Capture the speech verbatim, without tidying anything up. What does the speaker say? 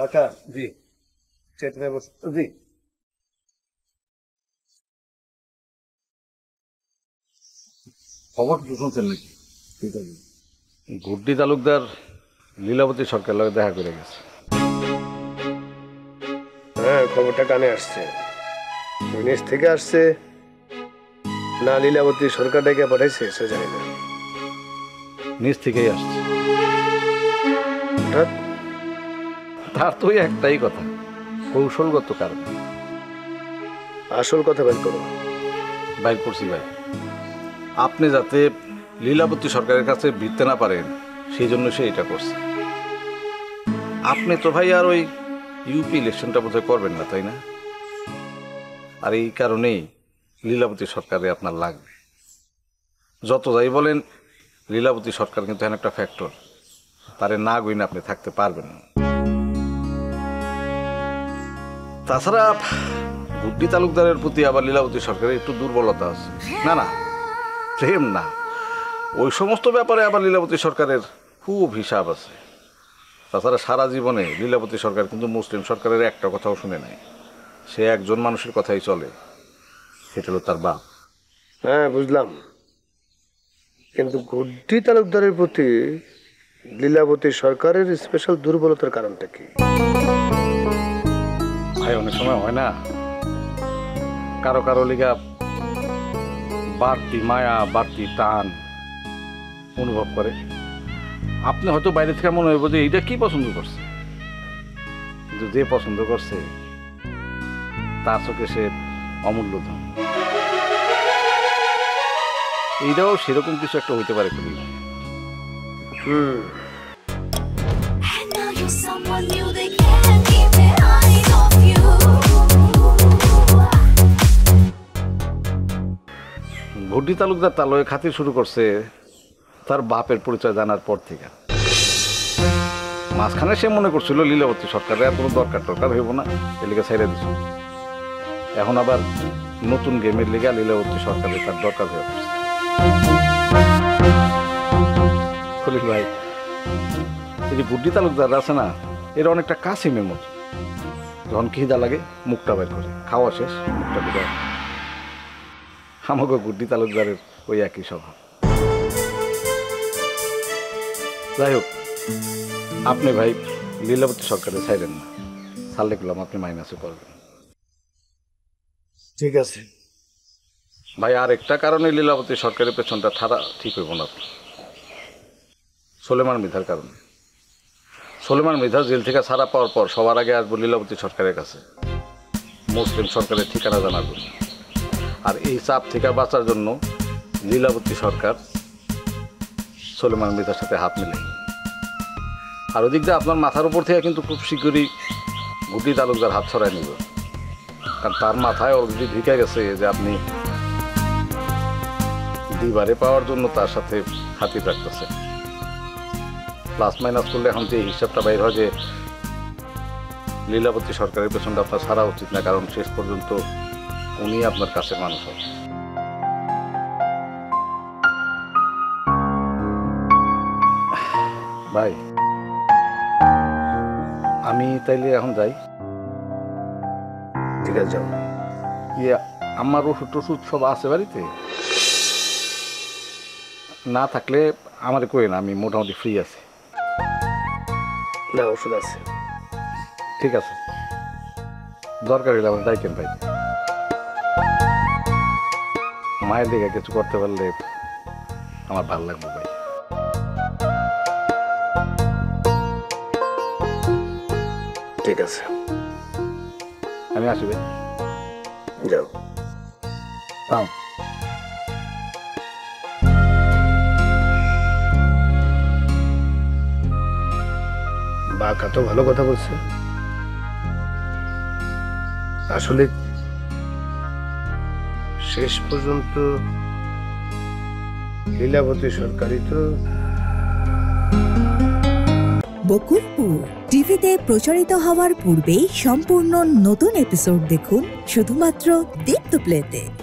কাকা জি চেতনে বস। জি খবর তো শুনছেন নাকি? ঠিক আছে। গুড্ডি তালুকদার লীলাবতী সরকার লগে দেখা করে গেছে। হ্যাঁ, খবরটা কানে আসছে। নিজ থেকে আসছে না লীলাবতী সরকার ডেকে পাঠাইছে সে জানি না। নিজ থেকেই আসছে। হঠাৎ তার তো ওই একটাই কথা, কৌশলগত কারণ। আসল কথা বের করো। বাইর করছি ভাই, আপনি যাতে লীলাবতী সরকারের কাছে ভিড়তে না পারেন সেই জন্য সে এটা করছে। আপনি তো ভাই আর ওই ইউপি ইলেকশনটা বোধহয় করবেন না, তাই না? আর এই কারণেই লীলাবতী সরকারে আপনার লাগবে। যত যাই বলেন, লীলাবতী সরকার কিন্তু এমন একটা ফ্যাক্টর, তারে না গইনা আপনি থাকতে পারবেন না। তাছাড়া গুড্ডি তালুকদারের প্রতি আবার লীলাবতী সরকারের একটু দুর্বলতা আছে। না না, প্রেম না, ওই সমস্ত ব্যাপারে আবার লীলাবতী সরকারের খুব হিসাব আছে। তাছাড়া সারা জীবনে লীলাবতী সরকার কিন্তু মুসলিম সরকারের একটা কথাও শুনে নাই। সে একজন মানুষের কথাই চলে, সেটা হলো তার বাপ। হ্যাঁ বুঝলাম, কিন্তু গুড্ডি তালুকদারের প্রতি লীলাবতী সরকারের স্পেশাল দুর্বলতার কারণটা কি? ভাই অনেক সময় হয় না, কারো কারো লিগা বাড়তি মায়া বাড়তি টান অনুভব করে। আপনি হয়তো বাইরে থেকে মনে হইব যে এইটা কি পছন্দ করছে, কিন্তু যে পছন্দ করছে তার চোখে সে অমূল্য ধন। এইটাও সেরকম কিছু একটা হইতে পারে। খুবই হুম, গুড্ডি তালুকদার তার লয়ে খাতির শুরু করছে তার বাপের পরিচয় জানার পর থেকে। মাঝখানে সে মনে করছিল লীলাবতী সরকারের আর কোনো দরকার টরকার হইব না, এলিগে ছেড়ে দিছিল। এখন আবার নতুন গেমের লিগা লীলাবতী সরকারের তার দরকার হয়ে পড়ছে। খলিল ভাই, এই যে গুড্ডি তালুকদার আছে না, এর অনেকটা কাসিমের মতো। যখন খিদা লাগে মুখটা বের করে, খাওয়া শেষ মুখটা বের। আমাকে গুড্ডি তালুকদারের ওই একই স্বভাব। যাই হোক, আপনি ভাই লীলাবতী সরকারের ছাইলেন না, ছাড়লে গেলাম আপনি মাইনাসে করবেন। ঠিক আছে ভাই, আর একটা কারণে লীলাবতী সরকারের পেছনটা ঠাড়া ঠিক হইব না। সোলেমান মৃধার কারণে। সোলেমান মৃধা জেল থেকে ছাড়া পাওয়ার পর সবার আগে আসবো লীলাবতী সরকারের কাছে, মুসলিম সরকারের ঠিকানা জানার জন্য। আর এই চাপ থেকে বাঁচার জন্য লীলাবতী সরকার সোলেমান মৃধার সাথে হাত মিলে। আর ওদিক দিয়ে আপনার মাথার উপর থেকে কিন্তু খুব শীঘ্রই গুড্ডি তালুকদার হাত ছড়াই নিব, কারণ তার মাথায় অলরেডি ঢুকে গেছে যে আপনি দিবারে পাওয়ার জন্য তার সাথে হাতির রাখতেছে। প্লাস মাইনাস করলে এখন যে হিসাবটা বাইর হয় যে লীলাবতী সরকারের পেছনটা আপনার ছাড়া উচিত না, কারণ শেষ পর্যন্ত উনি আপনার কাছের মানুষ হবে। ভাই আমি তাইলে এখন যাই। ঠিক আছে যাও। ইয়ে, আমার ওষুধ টষুধ সব আছে বাড়িতে, না থাকলে আমারে কই না, আমি মোটামুটি ফ্রি আছি। না ওষুধ আছে। ঠিক আছে, দরকার হলে আমার ডাইকেন ভাই। মায়ের দিকে কিছু করতে পারলে আমার ভালো লাগবে ভাই। ঠিক আছে, আমি আসি ভাই। যাও। তাও বাঘা তো ভালো কথা বলছে। আসলে শেষ পর্যন্ত লীলাবতী সরকারই তো। বকুলপুর টিভিতে প্রচারিত হওয়ার পূর্বেই সম্পূর্ণ নতুন এপিসোড দেখুন শুধুমাত্র দীপ্ত প্লেতে।